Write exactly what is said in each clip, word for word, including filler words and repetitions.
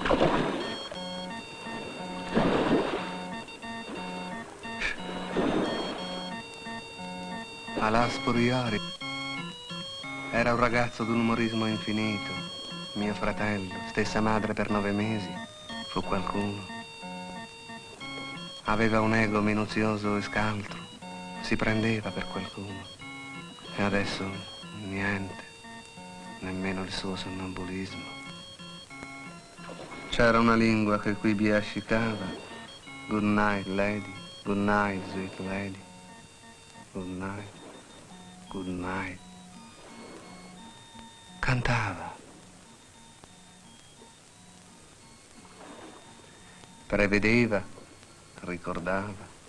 Alas Puriori era un ragazzo d'un umorismo infinito, mio fratello, stessa madre per nove mesi, fu qualcuno. Aveva un ego minuzioso e scaltro, si prendeva per qualcuno. E adesso niente, nemmeno il suo sonnambulismo. C'era una lingua che qui biascicava. Good night, lady, good night, sweet lady, good night. Good night. Cantava. Prevedeva, ricordava.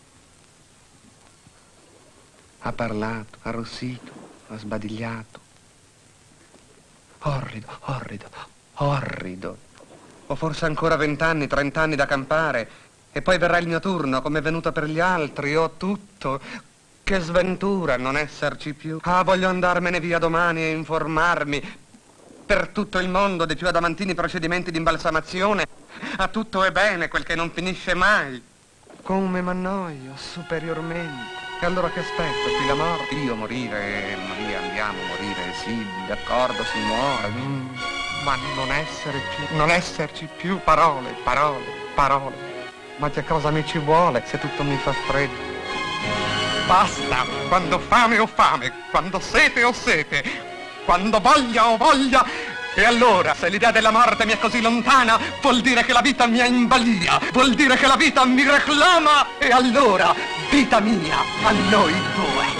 Ha parlato, ha arrossito, ha sbadigliato. Orrido, orrido, orrido. Ho forse ancora vent'anni, trent'anni da campare e poi verrà il mio turno come è venuto per gli altri. Ho tutto. Che sventura non esserci più. Ah, voglio andarmene via domani e informarmi per tutto il mondo dei più adamantini procedimenti di imbalsamazione. A tutto è bene quel che non finisce mai. Come m'annoio superiormente. E allora che aspetto? Qui la morte? Io morire, Maria, andiamo a morire, sì, d'accordo, si muore. Mm, ma non essere più, non esserci più, parole, parole, parole. Ma che cosa mi ci vuole se tutto mi fa freddo? Basta, quando fame ho fame, quando sete ho sete, quando voglia ho voglia. E allora, se l'idea della morte mi è così lontana, vuol dire che la vita mi è in balia, vuol dire che la vita mi reclama. E allora, vita mia, a noi due.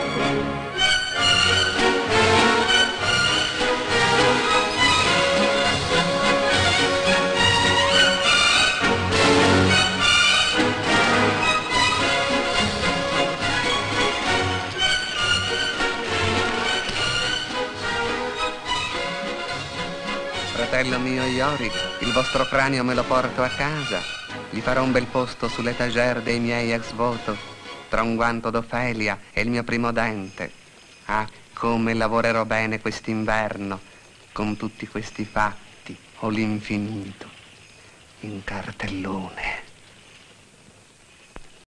Fratello mio Ioric, il vostro cranio me lo porto a casa. Gli farò un bel posto sull'etagère dei miei ex voto, tra un guanto d'Ofelia e il mio primo dente. Ah, come lavorerò bene quest'inverno, con tutti questi fatti, o l'infinito, in cartellone.